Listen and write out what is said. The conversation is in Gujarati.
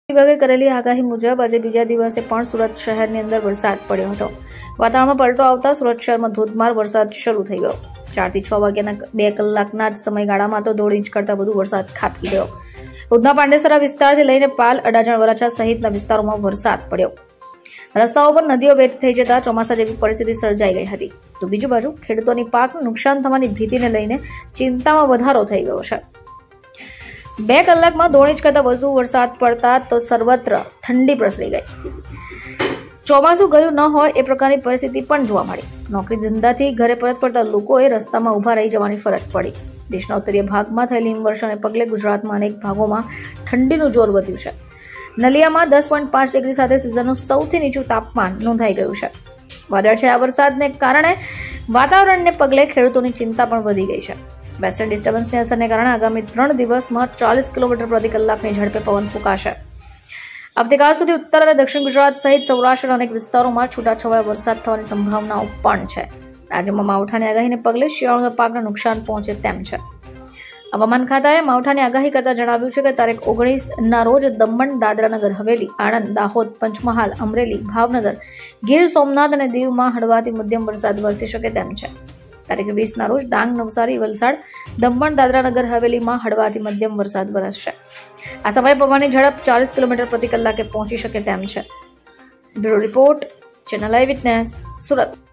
વિભાગે કરેલી આગાહી મુજબ આજે બીજા દિવસે પણ સુરત શહેરની અંદર વરસાદ પડ્યો હતો। વાતાવરણમાં પલટો આવતા સુરત શહેરમાં ધોધમાર વરસાદ શરૂ થઈ ગયો। 4 થી 6 વાગ્યાના 2 કલાકના જ સમયગાળામાં તો 1.5 ઇંચ કરતાં વધુ વરસાદ ખાબકી ગયો। ઉધના પાંડેસરા વિસ્તારથી લઈને પાલ, અડાજણ, વરાછા સહિતના વિસ્તારોમાં વરસાદ પડ્યો। રસ્તાઓ પર નદીઓ વહેતી થઈ જતા ચોમાસા જેવી પરિસ્થિતિ સર્જાઈ ગઈ હતી। તો બીજી બાજુ ખેડૂતોની પાકનું નુકસાન થવાની ભીતિને લઈને ચિંતામાં વધારો થઈ ગયો છે। 2 કલાકમાં 1.5 ઇંચ કરતાં વધુ વરસાદ પડતા તો સર્વત્ર ઠંડી પ્રસરી ગઈ। ચોમાસું ગયું ન હોય એ પ્રકારની પરિસ્થિતિ પણ જોવા મળી। નોકરી ધંધાથી ઘરે પરત ફરતા લોકોએ રસ્તામાં ઊભા રહી જવાની ફરજ પડી। દેશના ઉત્તરીય ભાગમાં થયેલી હિમવર્ષાને પગલે ગુજરાતમાં અનેક ભાગોમાં ઠંડીનું જોર વધ્યું છે। નલિયામાં 10.5 ડિગ્રી સાથે સિઝનનું સૌથી નીચું તાપમાન નોંધાઈ ગયું છે। વાદળછાયા વરસાદને કારણે વાતાવરણને પગલે ખેડૂતોની ચિંતા પણ વધી ગઈ છે। વેસ્ટર્ન ડિસ્ટર્બન્સની અસરને કારણે આગામી 3 દિવસમાં 40 કિલોમીટર પ્રતિ કલાકની ઝડપે પવન ફૂંકાશે। આવતીકાલ સુધી ઉત્તર અને દક્ષિણ ગુજરાત સહિત સૌરાષ્ટ્રના અનેક વિસ્તારોમાં છૂટાછવાયા વરસાદ થવાની સંભાવનાઓ પણ છે। રાજ્યમાં માવઠાની આગાહીને પગલે શિયાળાના પાકને નુકસાન પહોંચે તેમ છે। હવામાન ખાતાએ માવઠાની આગાહી કરતા જણાવ્યું છે કે તારીખ 19ના રોજ દમણ, દાદરા નગર હવેલી, આણંદ, દાહોદ, પંચમહાલ, અમરેલી, ભાવનગર, ગીર સોમનાથ અને દીવમાં હળવાથી મધ્યમ વરસાદ વરસી શકે તેમ છે। તારીખ 20ના રોજ ડાંગ, નવસારી, વલસાડ, દમણ, દાદરા નગર હવેલીમાં હળવાથી મધ્યમ વરસાદ વરસશે। આ સમયે પવનની ઝડપ 40 કિલોમીટર પ્રતિ કલાકે પહોંચી શકે તેમ છે। Bureau report, channel eyewitness, Surat.